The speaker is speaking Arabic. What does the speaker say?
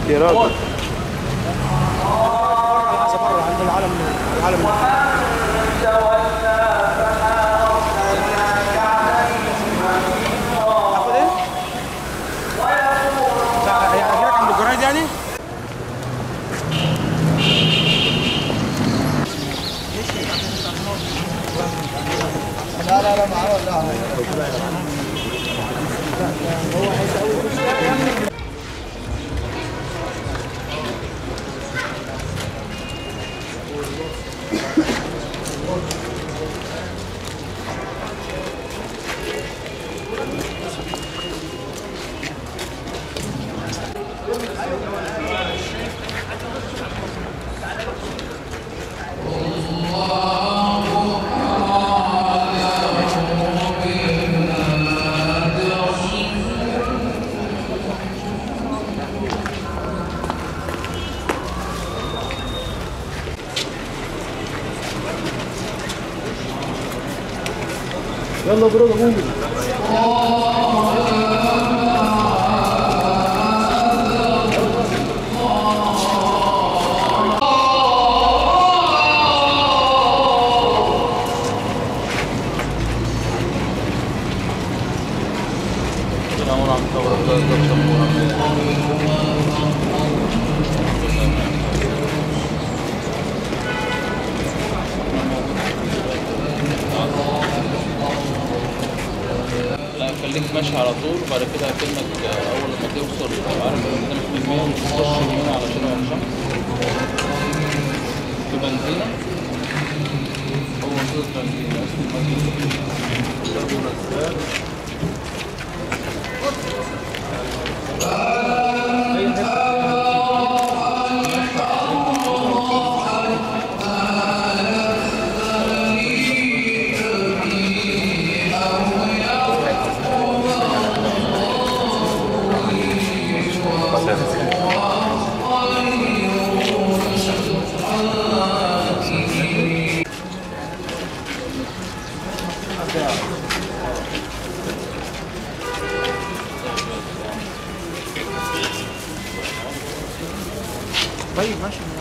يا راجل. بره عند العالم تاخد ايه؟ هيعجبك عند الجرايد يعني؟ لا معاه ولا هو عايز اول يلا برو قومي. خليك ماشي على طول وبعد كده اكنك اول ما توصل عارف قدامك بالمية وتخش يمين على شارع الشمس في بنزينة. هو منطقة بنزينة اسمه مدينة طيب ماشي.